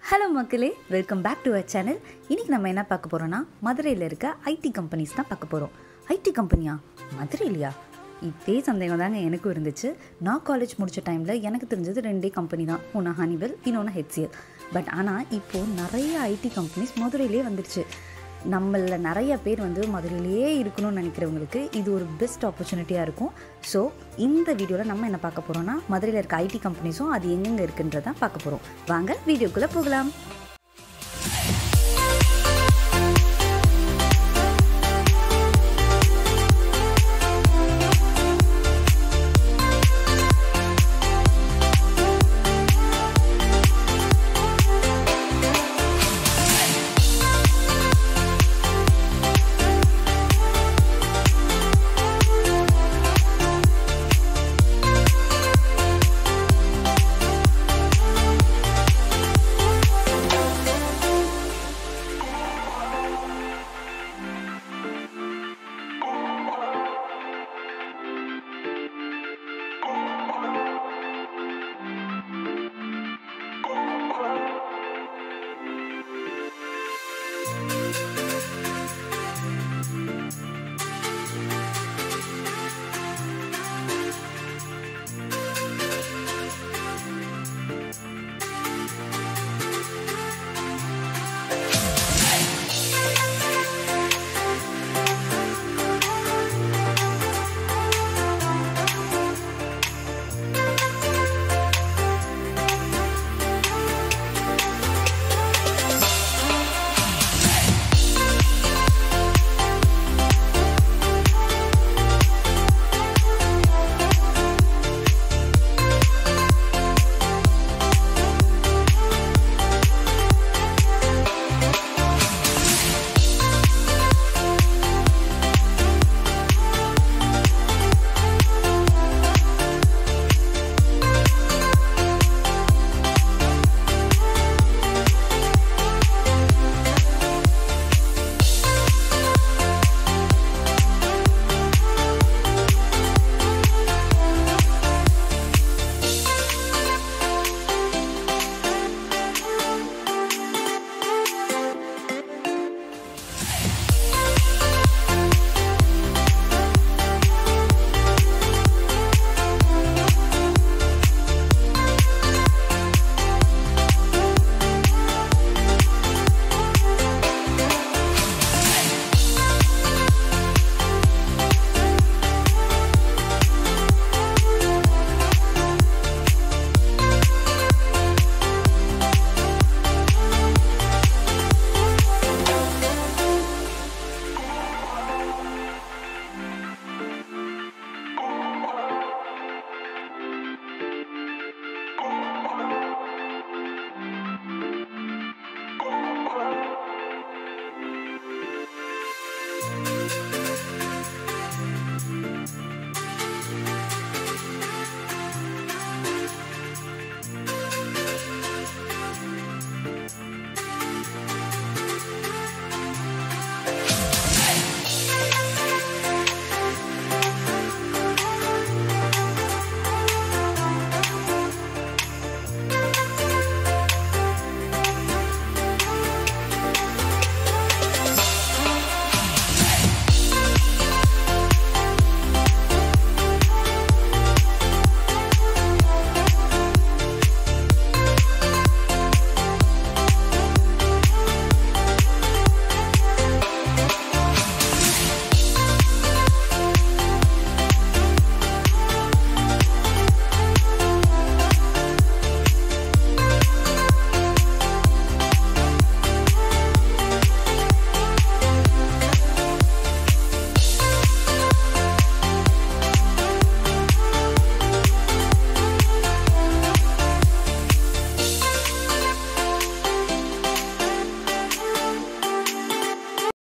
Hello மக்களே, welcome back to our channel. இன்றைக்கி நம்ம என்ன பார்க்க போகிறோன்னா, மதுரையில் இருக்க ஐடி கம்பெனிஸ் தான் பார்க்க போகிறோம். ஐடி கம்பெனியா? மதுரையிலையா? இதே சந்தேகம் தாங்க எனக்கும் இருந்துச்சு. நான் காலேஜ் முடித்த டைமில் எனக்கு தெரிஞ்சது 2 கம்பெனி தான். ஒன்று ஹனிவெல், இன்னொன்று HCL. பட் ஆனால் இப்போது நிறைய ஐடி கம்பெனிஸ் மதுரையிலே வந்துடுச்சு. நம்மளில் நிறைய பேர் மதுரையிலேயே இருக்கணும்னு நினைக்கிறவங்களுக்கு இது ஒரு பெஸ்ட் ஆப்பர்ச்சுனிட்டியாக இருக்கும். ஸோ இந்த வீடியோவில் நம்ம என்ன பார்க்க போகிறோன்னா, மதுரையில் இருக்க ஐடி கம்பெனிஸும் அது எங்கெங்கே இருக்குன்றதான் பார்க்க போகிறோம். வாங்க வீடியோக்குள்ளே போகலாம்.